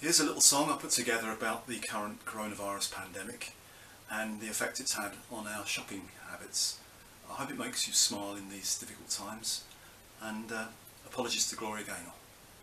Here's a little song I put together about the current coronavirus pandemic and the effect it's had on our shopping habits. I hope it makes you smile in these difficult times, and apologies to Gloria Gaynor.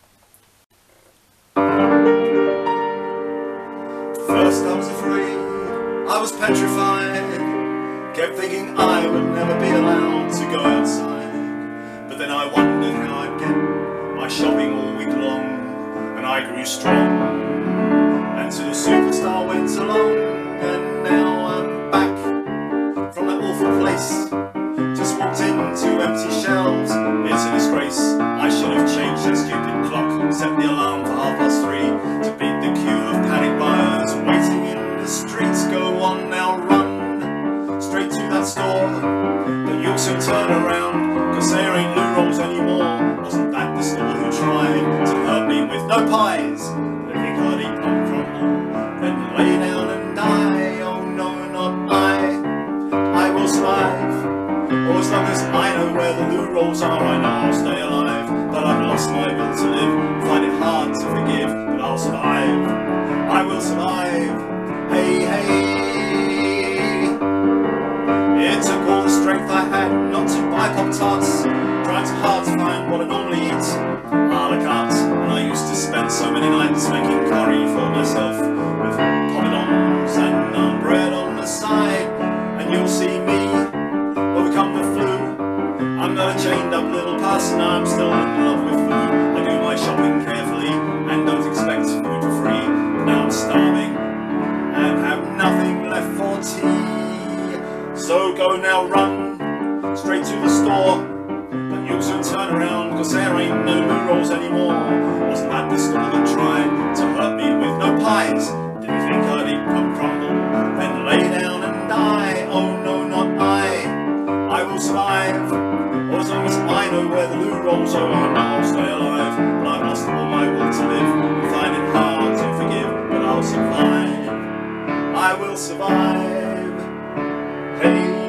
First I was afraid, I was petrified, kept thinking I would never be allowed to go outside. But then I wondered how I'd get my shopping all week long, and I grew strong, and to the superstar went along. And now I'm back from that awful place, just walked into empty shelves. It's a disgrace, I should have changed that stupid clock, set the alarm for 3:30 to beat the queue of panic buyers waiting in the streets. Go on now, run straight to that store, but you'll soon turn around, cause there ain't loo rolls anymore. Wasn't that the store who tried to hurt me with no pies? They think I'd eat plum crumble, then lay down and die. Oh no, not I will survive. Or as long as I know where the loo rolls are, I know I'll stay alive. But I've lost my will to live, find it hard to forgive, but I'll survive. I will survive. Hey, hey. It took all the strength I had not to buy Pop-Tarts, tried so hard to find what I normally eat, a la carte. And I used to spend so many nights making curry for myself, with poppadoms and naan bread on the side. And you'll see me overcome the flu. I'm not a chained up little person, I'm still in love with food. I do my shopping carefully and don't expect food for free. But now I'm starving and have nothing left for tea. So go now, run straight to the store, but you'll soon turn around, cause there ain't no loo rolls anymore. Wasn't that the store that tried to hurt me with no pies? Didn't think I'd eat plum crumble, then lay down and die. Oh no, not I will survive. Or as long as I know where the loo rolls are, I know I'll stay alive. But I've lost all my will to live, and find it hard to forgive, but I'll survive. I will survive. Hey.